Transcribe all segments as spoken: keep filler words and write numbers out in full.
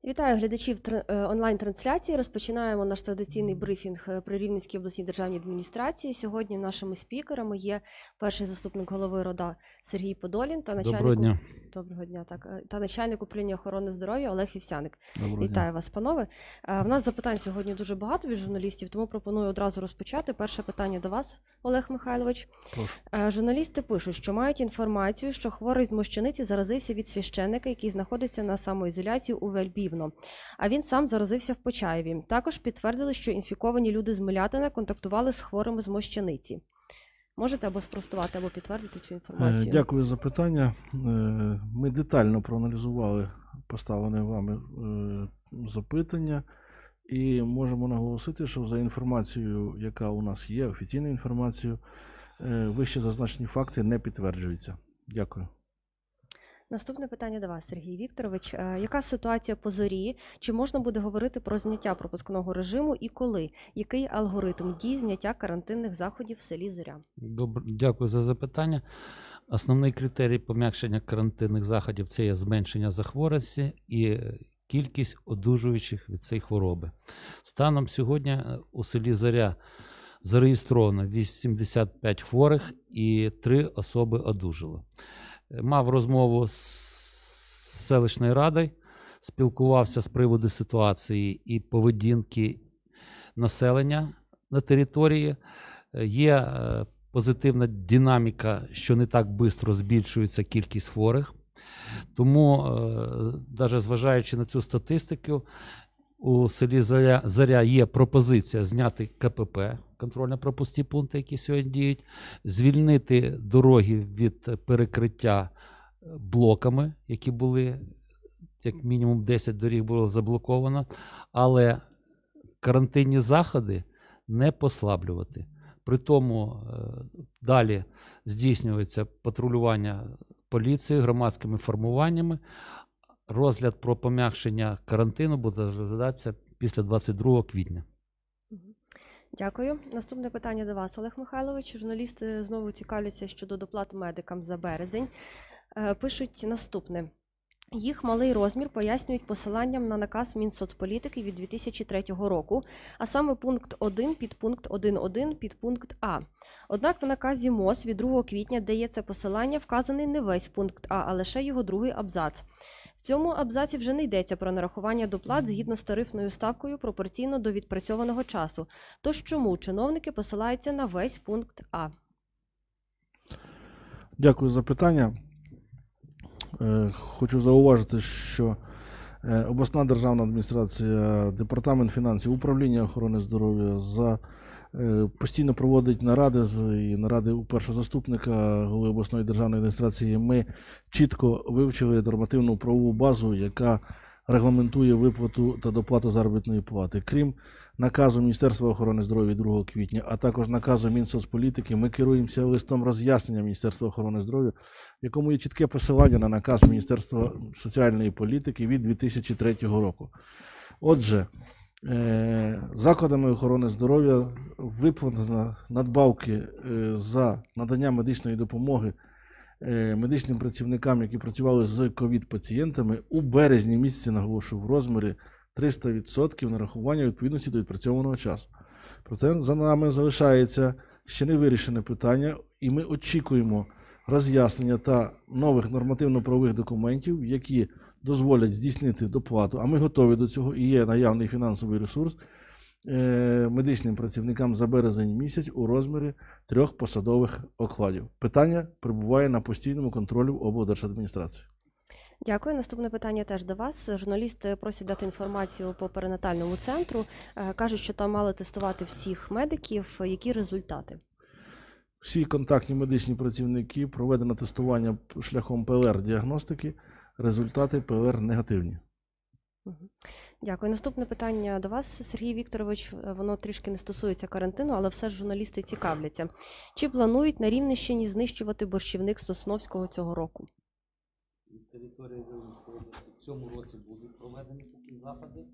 Вітаю глядачів онлайн-трансляції. Розпочинаємо наш традиційний брифінг при Рівненській обласній державній адміністрації. Сьогодні нашими спікерами є перший заступник голови РОДА Сергій Подолін та начальник Доброго дня. Доброго дня, так, та начальник управління охорони здоров'я Олег Вівсяник. Доброго Вітаю дня. вас, панове. В нас запитань сьогодні дуже багато від журналістів, тому пропоную одразу розпочати. Перше питання до вас, Олег Михайлович. Прошу. Журналісти пишуть, що мають інформацію, що хворий з Мощениці заразився від священника, який знаходиться на самоізоляції у Вельбівно, а він сам заразився в Почаєві. Також підтвердили, що інфіковані люди з Милятина контактували з хворими з Мощениці. Можете або спростувати, або підтвердити цю інформацію? Дякую за питання. Ми детально проаналізували поставлене вами запитання і можемо наголосити, що за інформацією, яка у нас є, офіційною інформацією, вище зазначені факти не підтверджуються. Дякую. Наступне питання до вас, Сергій Вікторович. Яка ситуація по Зорі? Чи можна буде говорити про зняття пропускного режиму і коли? Який алгоритм дій зняття карантинних заходів в селі Зоря? Добре, дякую за запитання. Основний критерій пом'якшення карантинних заходів – це є зменшення захворюваності і кількість одужуючих від цієї хвороби. Станом сьогодні у селі Зоря зареєстровано вісімдесят п'ять хворих і три особи одужало. Мав розмову з селищною радою, спілкувався з приводу ситуації і поведінки населення на території. Є позитивна динаміка, що не так швидко збільшується кількість хворих. Тому, навіть зважаючи на цю статистику, у селі Зоря, Зоря є пропозиція зняти ка пе пе, контрольно-пропускні пункти, які сьогодні діють, звільнити дороги від перекриття блоками, які були, як мінімум десять доріг було заблоковано, але карантинні заходи не послаблювати. При тому далі здійснюється патрулювання поліцією, громадськими формуваннями. Розгляд про пом'якшення карантину буде розглядатися після двадцять другого квітня. Дякую. Наступне питання до вас, Олег Михайлович. Журналісти знову цікавляться щодо доплат медикам за березень. Пишуть наступне. Їх малий розмір пояснюють посиланням на наказ Мінсоцполітики від дві тисячі третього року, а саме пункт один, підпункт один точка один, підпункт А. Однак в наказі МОЗ від другого квітня, де є це посилання, вказаний не весь пункт А, а лише його другий абзац. В цьому абзаці вже не йдеться про нарахування доплат згідно з тарифною ставкою пропорційно до відпрацьованого часу. Тож чому чиновники посилаються на весь пункт А? Дякую за питання. Хочу зауважити, що обласна державна адміністрація, департамент фінансів, управління охорони здоров'я за постійно проводить наради і наради у першого заступника голови обласної державної адміністрації. Ми чітко вивчили нормативну правову базу, яка регламентує виплату та доплату заробітної плати. Крім наказу Міністерства охорони здоров'я від другого квітня, а також наказу Мінсоцполітики, ми керуємося листом роз'яснення Міністерства охорони здоров'я, в якому є чітке посилання на наказ Міністерства соціальної політики від дві тисячі третього року. Отже, закладами охорони здоров'я виплатено надбавки за надання медичної допомоги медичним працівникам, які працювали з ковід-пацієнтами, у березні місяці, наголошую, в розмірі триста відсотків нарахування відповідності до відпрацьованого часу. Проте за нами залишається ще не вирішене питання, і ми очікуємо роз'яснення та нових нормативно-правових документів, які дозволять здійснити доплату, а ми готові до цього, і є наявний фінансовий ресурс медичним працівникам за березень місяць у розмірі трьох посадових окладів. Питання перебуває на постійному контролі облдержадміністрації. Дякую. Наступне питання теж до вас. Журналісти просять дати інформацію по перинатальному центру. Кажуть, що там мали тестувати всіх медиків. Які результати? Всі контактні медичні працівники, проведено тестування шляхом пе ел ар-діагностики, результати пе ел ар негативні. Дякую. Наступне питання до вас, Сергій Вікторович. Воно трішки не стосується карантину, але все ж журналісти цікавляться. Чи планують на Рівненщині знищувати борщівник Сосновського цього року? Від території Рівненської області в цьому році будуть проведені такі заходи.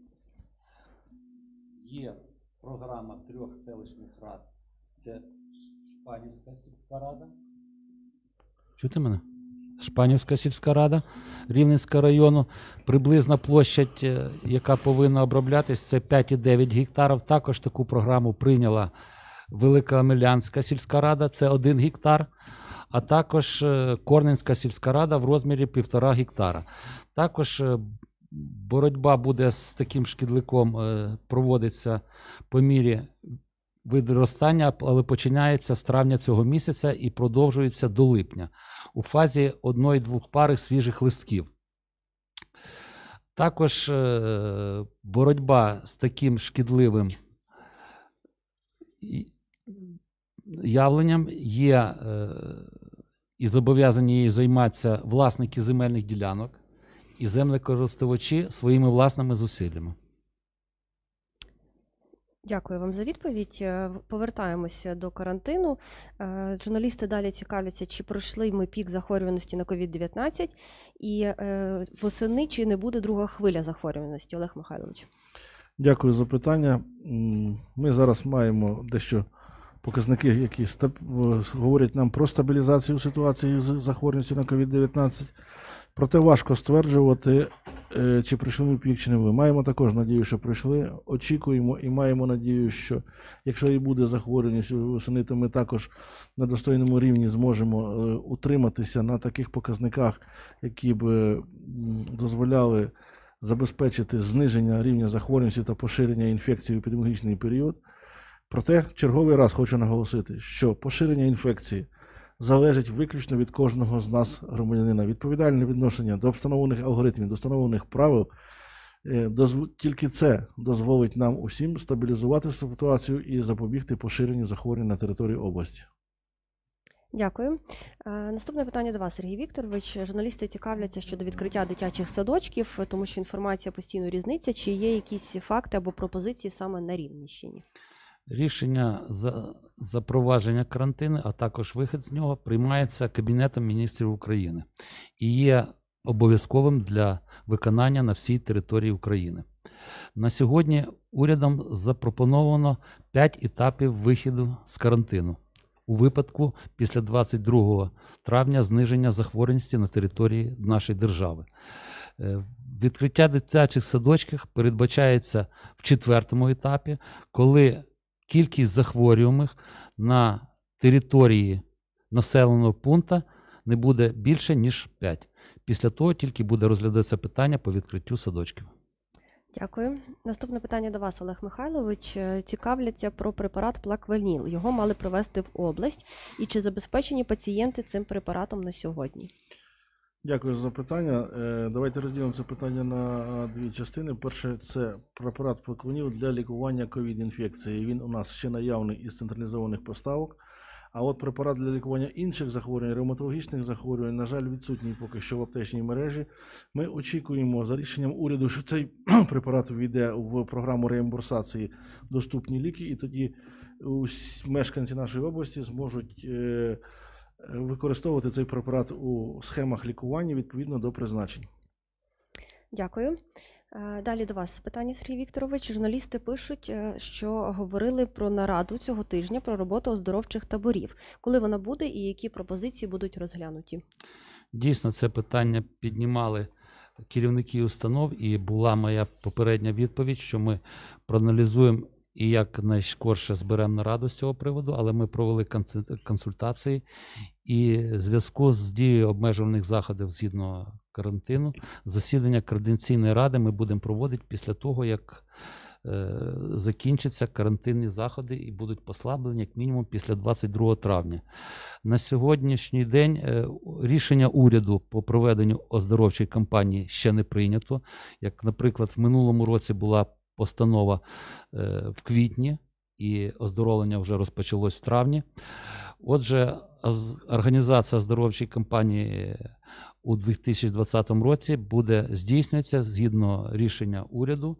Є програма трьох селищних рад. Це Шпанівська сільська рада. Чути мене? Шпанівська сільська рада Рівненського району. Приблизна площадь, е, яка повинна оброблятись, це п'ять цілих дев'ять гектарів. Також таку програму прийняла Велика Омелянська сільська рада, це один гектар, а також е, Корненська сільська рада в розмірі півтора гектара. Також е, боротьба буде з таким шкідником е, проводиться по мірі видростання, але починається з травня цього місяця і продовжується до липня у фазі одної-двох пари свіжих листків. Також е, боротьба з таким шкідливим і- явленням є е, і зобов'язані її займатися власники земельних ділянок і землекористувачі своїми власними зусиллями. Дякую вам за відповідь. Е, Повертаємося до карантину. Е, Журналісти далі цікавляться, чи пройшли ми пік захворюваності на ковід дев'ятнадцять і е, восени чи не буде друга хвиля захворюваності. Олег Михайлович. Дякую за питання. М, Ми зараз маємо дещо показники, які стаб- е, говорять нам про стабілізацію ситуації з захворюваністю на ковід дев'ятнадцять. Проте важко стверджувати, е, чи пройшли ми пік, чи не ви. Маємо також надію, що пройшли. Очікуємо і маємо надію, що якщо і буде захворюваність восени, то ми також на достойному рівні зможемо е, утриматися на таких показниках, які б е, м, дозволяли забезпечити зниження рівня захворюваності та поширення інфекції в епідеміологічний період. Проте, черговий раз хочу наголосити, що поширення інфекції залежить виключно від кожного з нас, громадянина. Відповідальне відношення до встановлених алгоритмів, до встановлених правил, е, дозв- тільки це дозволить нам усім стабілізувати ситуацію і запобігти поширенню захворювань на території області. Дякую. Е, Наступне питання до вас, Сергій Вікторович. Журналісти цікавляться щодо відкриття дитячих садочків, тому що інформація постійно різниця. Чи є якісь факти або пропозиції саме на Рівненщині? Рішення за запровадження карантину, а також вихід з нього, приймається Кабінетом міністрів України і є обов'язковим для виконання на всій території України. На сьогодні урядом запропоновано п'ять етапів виходу з карантину. У випадку після двадцять другого травня зниження захворюваності на території нашої держави. Е, Відкриття дитячих садочків передбачається в четвертому етапі, коли кількість захворюваних на території населеного пункту не буде більше, ніж п'ять. Після того тільки буде розглядатися питання по відкриттю садочків. Дякую. Наступне питання до вас, Олег Михайлович. Е, Цікавляться про препарат Плаквеніл. Його мали привезти в область. І чи забезпечені пацієнти цим препаратом на сьогодні? Дякую за запитання. Е, Давайте розділимо це питання на дві частини. Перше, це препарат Плаквеніл для лікування ковід-інфекції. Він у нас ще наявний із централізованих поставок. А от препарат для лікування інших захворювань, ревматологічних захворювань, на жаль, відсутній поки що в аптечній мережі. Ми очікуємо за рішенням уряду, що цей препарат ввійде в програму реімбурсації «Доступні ліки», і тоді усі мешканці нашої області зможуть е, використовувати цей препарат у схемах лікування відповідно до призначень. Дякую. Е, Далі до вас питання, Сергій Вікторович. Журналісти пишуть, е, що говорили про нараду цього тижня про роботу оздоровчих таборів. Коли вона буде і які пропозиції будуть розглянуті? Дійсно, це питання піднімали керівники установ, і була моя попередня відповідь, що ми проаналізуємо і як найскорше зберемо нараду з цього приводу, але ми провели конс- консультації, і в зв'язку з дією обмежувальних заходів згідно карантину, засідання координаційної ради ми будемо проводити після того, як е, закінчаться карантинні заходи і будуть послаблені, як мінімум, після двадцять другого травня. На сьогоднішній день е, рішення уряду по проведенню оздоровчої кампанії ще не прийнято. Як, наприклад, в минулому році була постанова е, в квітні, і оздоровлення вже розпочалось в травні. Отже, оз- організація оздоровчої кампанії у дві тисячі двадцятому році буде здійснюватися згідно рішення уряду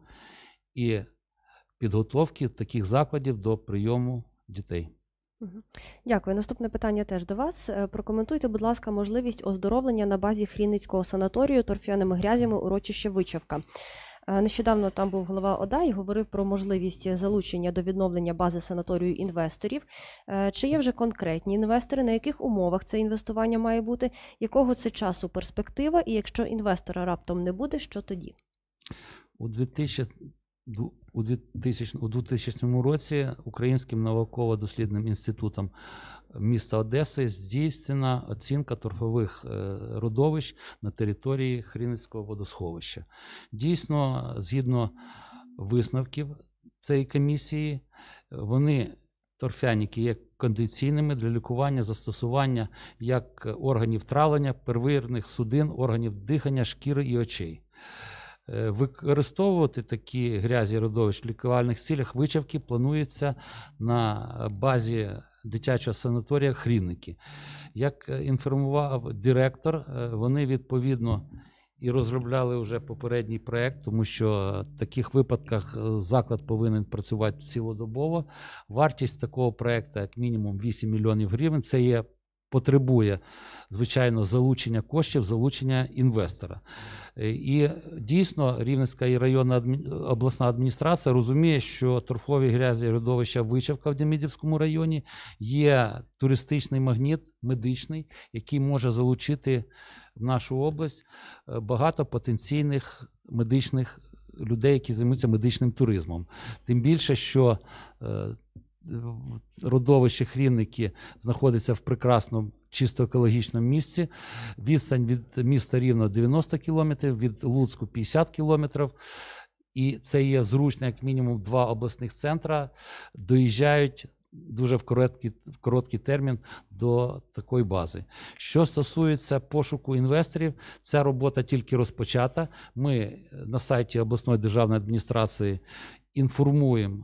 і підготовки таких закладів до прийому дітей. Мгм. Дякую. Наступне питання теж до вас. Е, Прокоментуйте, будь ласка, можливість оздоровлення на базі Хрінницького санаторію торфяними грязями урочище Вичавка. Е, Нещодавно там був голова ОДА і говорив про можливість залучення до відновлення бази санаторію інвесторів. Е, Чи є вже конкретні інвестори, на яких умовах це інвестування має бути, якого це часу перспектива, і якщо інвестора раптом не буде, що тоді? У двохтисячному У двохтисячному, у двохтисячному році Українським науково-дослідним інститутом міста Одеси здійснена оцінка торфових родовищ на території Хрінницького водосховища. Дійсно, згідно висновків цієї комісії, вони торфяніки є кондиційними для лікування, застосування як органів травлення, первинних судин, органів дихання, шкіри і очей. Використовувати такі грязі родовищ в лікувальних цілях вичавки планується на базі дитячого санаторія Хрінники. Як інформував директор, вони відповідно і розробляли вже попередній проєкт, тому що в таких випадках заклад повинен працювати цілодобово. Вартість такого проєкту як мінімум вісім мільйонів гривень. Це є потребує, звичайно, залучення коштів, залучення інвестора. І дійсно Рівненська районна адмі... обласна адміністрація розуміє, що торфові грязі родовища Вичавка в Демидівському районі є туристичний магніт, медичний, який може залучити в нашу область багато потенційних медичних людей, які займаються медичним туризмом. Тим більше, що родовище Хрінники знаходиться в прекрасному, чисто екологічному місці. Відстань від міста Рівного дев'яносто кілометрів, від Луцьку п'ятдесят кілометрів. І це є зручно, як мінімум, два обласних центра доїжджають дуже в короткий, в короткий термін до такої бази. Що стосується пошуку інвесторів, ця робота тільки розпочата. Ми на сайті обласної державної адміністрації інформуємо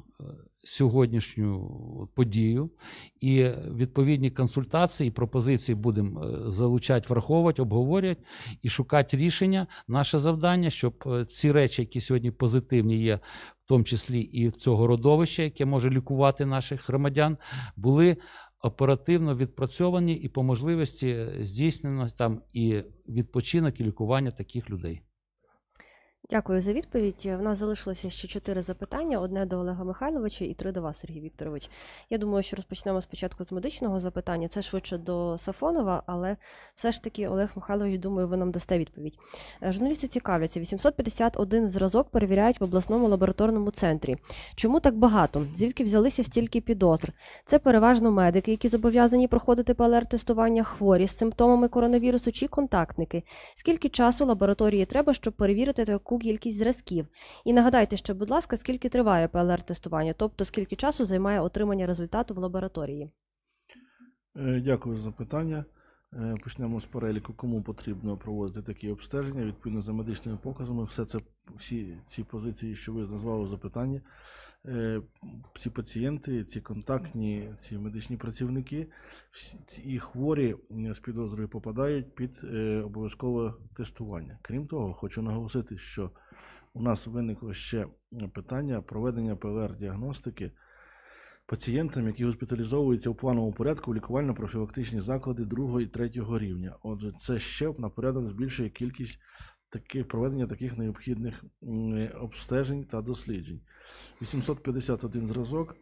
сьогоднішню подію і відповідні консультації і пропозиції будемо залучати, враховувати, обговорювати і шукати рішення. Наше завдання, щоб ці речі, які сьогодні позитивні є, в тому числі і в цього родовища, яке може лікувати наших громадян, були оперативно відпрацьовані і по можливості здійснено там і відпочинок, і лікування таких людей. Дякую за відповідь. В нас залишилося ще чотири запитання. Одне до Олега Михайловича і три до вас, Сергій Вікторович. Я думаю, що розпочнемо спочатку з медичного запитання. Це швидше до Сафонова, але все ж таки, Олег Михайлович, думаю, ви нам дасте відповідь. Журналісти цікавляться. вісімсот п'ятдесят один зразок перевіряють в обласному лабораторному центрі. Чому так багато? Звідки взялися стільки підозр? Це переважно медики, які зобов'язані проходити ПЛР-тестування, хворі з симптомами коронавірусу чи контактники. Скільки часу лабораторії треба, щоб перевірити таку кількість зразків? І нагадайте ще, будь ласка, скільки триває ПЛР-тестування, тобто скільки часу займає отримання результату в лабораторії? Дякую за питання. Почнемо з переліку, кому потрібно проводити такі обстеження. Відповідно за медичними показами, все це, всі ці позиції, що ви назвали у запитанні, ці пацієнти, ці контактні, ці медичні працівники і хворі з підозрою попадають під обов'язкове тестування. Крім того, хочу наголосити, що у нас виникло ще питання проведення ПЛР-діагностики пацієнтам, які госпіталізовуються у плановому порядку в лікувально-профілактичні заклади другого і третього рівня. Отже, це ще на порядок збільшує кількість таких, проведення таких необхідних обстежень та досліджень. вісімсот п'ятдесят один зразок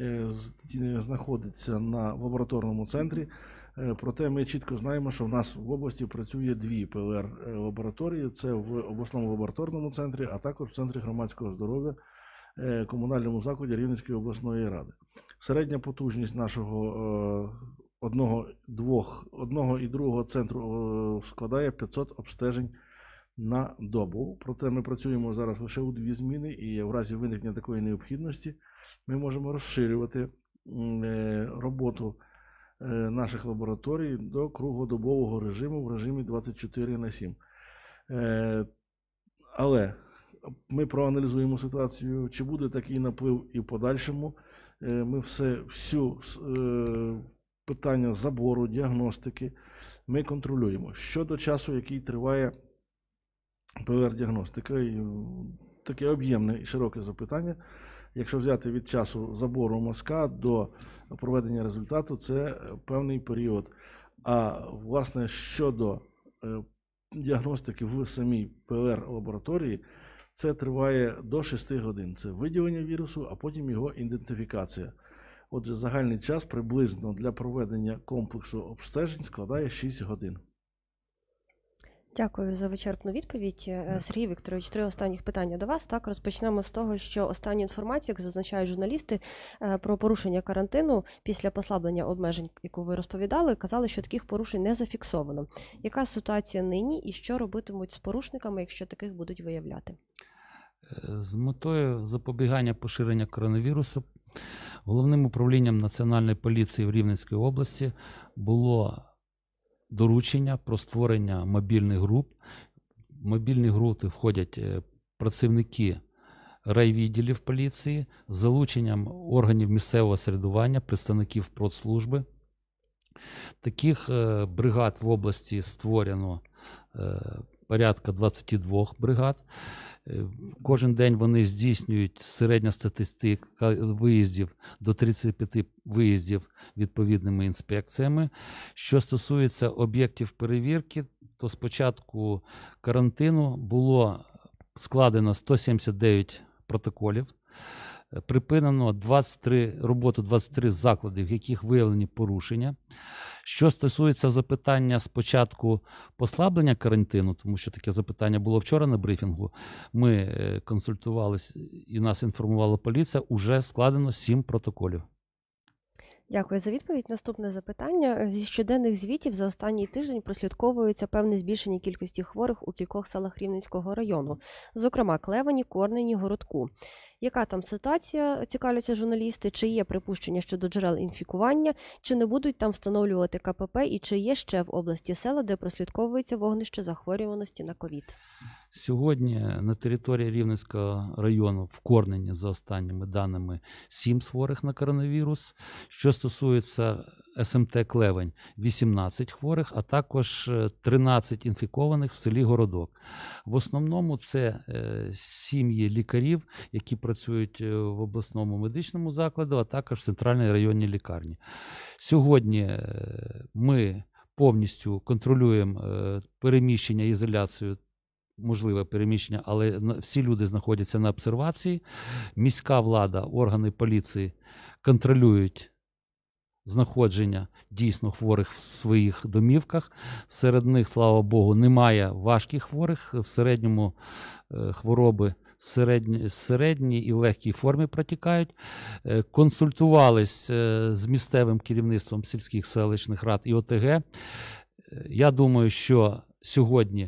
знаходиться на лабораторному центрі, проте ми чітко знаємо, що в нас в області працює дві ПЛР-лабораторії. Це в обласному лабораторному центрі, а також в Центрі громадського здоров'я комунальному закладі Рівненської обласної ради. Середня потужність нашого одного, двох, одного і другого центру складає п'ятсот обстежень на добу. Проте ми працюємо зараз лише у дві зміни, і в разі виникнення такої необхідності ми можемо розширювати роботу наших лабораторій до круглодобового режиму в режимі двадцять чотири на сім. Але ми проаналізуємо ситуацію, чи буде такий наплив і в подальшому. Ми все, всю питання забору, діагностики ми контролюємо. Щодо часу, який триває ПЛР-діагностика, таке об'ємне і широке запитання. Якщо взяти від часу забору мазка до проведення результату, це певний період. А власне щодо діагностики в самій ПЛР-лабораторії, Це триває до шести годин. Це виділення вірусу, а потім його ідентифікація. Отже, загальний час приблизно для проведення комплексу обстежень складає шість годин. Дякую за вичерпну відповідь. Е, Сергій Вікторович, три останніх питання до вас. Так, розпочнемо з того, що останню інформацію, як зазначають журналісти, е, про порушення карантину після послаблення обмежень, яку ви розповідали, казали, що таких порушень не зафіксовано. Яка ситуація нині і що робитимуть з порушниками, якщо таких будуть виявляти? З метою запобігання поширення коронавірусу Головним управлінням Національної поліції в Рівненській області було доручення про створення мобільних груп. В мобільні групи входять е, працівники райвідділів поліції з залученням органів місцевого самоврядування, представників продслужби. Таких е, бригад в області створено е, порядка двадцять два бригад. Е, Кожен день вони здійснюють середня статистика виїздів до тридцяти п'яти виїздів відповідними інспекціями. Що стосується об'єктів перевірки, то з початку карантину було складено сто сімдесят дев'ять протоколів, припинено двадцять три, роботу двадцять три закладів, в яких виявлені порушення. Що стосується запитання спочатку послаблення карантину, тому що таке запитання було вчора на брифінгу, ми консультувалися і нас інформувала поліція, уже складено сім протоколів. Дякую за відповідь. Наступне запитання. Зі щоденних звітів за останній тиждень прослідковується певне збільшення кількості хворих у кількох селах Рівненського району, зокрема Клевані, Корнені, Городку. Яка там ситуація, цікавляться журналісти, чи є припущення щодо джерел інфікування, чи не будуть там встановлювати ка пе пе і чи є ще в області села, де прослідковується вогнище захворюваності на ковід? Сьогодні на території Рівненського району в Корнені, за останніми даними, сім хворих на коронавірус. Що стосується ес ем те Клевень, вісімнадцять хворих, а також тринадцять інфікованих в селі Городок. В основному це сім'ї лікарів, які працюють в обласному медичному закладі, а також в центральній районній лікарні. Сьогодні ми повністю контролюємо переміщення, ізоляцію, можливе переміщення, але всі люди знаходяться на обсервації. Міська влада, органи поліції контролюють знаходження дійсно хворих в своїх домівках. Серед них, слава Богу, немає важких хворих. В середньому хвороби середні, середній і легкій формі протікають. Консультувались з місцевим керівництвом сільських селищних рад і о те ге. Я думаю, що сьогодні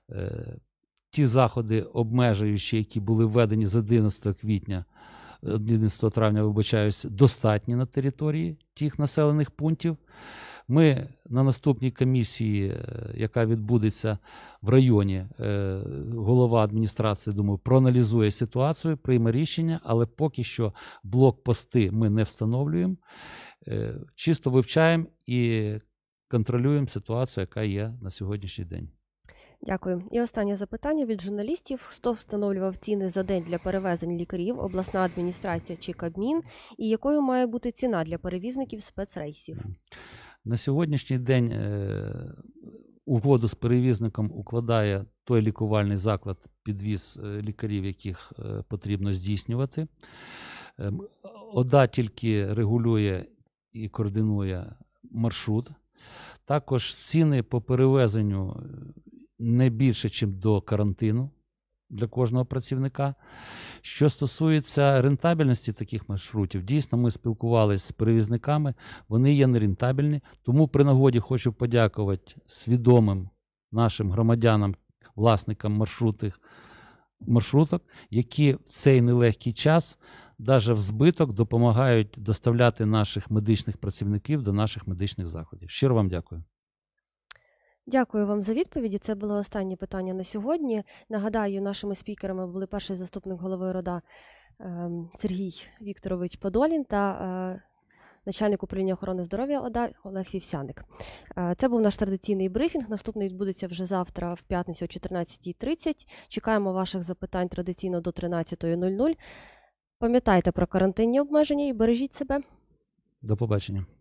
ті заходи обмежуючі, які були введені з одинадцятого квітня, одинадцятого травня, вибачаюсь, достатні на території тих населених пунктів. Ми на наступній комісії, яка відбудеться в районі, голова адміністрації, думаю, проаналізує ситуацію, прийме рішення, але поки що блокпости ми не встановлюємо. Чисто вивчаємо і контролюємо ситуацію, яка є на сьогоднішній день. Дякую. І останнє запитання від журналістів. Хто встановлював ціни за день для перевезень лікарів, обласна адміністрація чи Кабмін? І якою має бути ціна для перевізників спецрейсів? На сьогоднішній день е, угоду з перевізником укладає той лікувальний заклад, підвіз е, лікарів, яких е, потрібно здійснювати. Е, ОДА тільки регулює і координує маршрут. Також ціни по перевезенню не більше, ніж до карантину для кожного працівника. Що стосується рентабельності таких маршрутів, дійсно ми спілкувалися з перевізниками, вони є нерентабельні, тому при нагоді хочу подякувати свідомим нашим громадянам, власникам маршрутів, маршруток, які в цей нелегкий час, навіть в збиток, допомагають доставляти наших медичних працівників до наших медичних закладів. Щиро вам дякую. Дякую вам за відповіді. Це було останнє питання на сьогодні. Нагадаю, нашими спікерами були перший заступник голови РОДА Сергій Вікторович Подолін та начальник управління охорони здоров'я ОДА Олег Вівсяник. Це був наш традиційний брифінг. Наступний відбудеться вже завтра в п'ятницю о чотирнадцятій тридцять. Чекаємо ваших запитань традиційно до тринадцятої нуль нуль. Пам'ятайте про карантинні обмеження і бережіть себе. До побачення.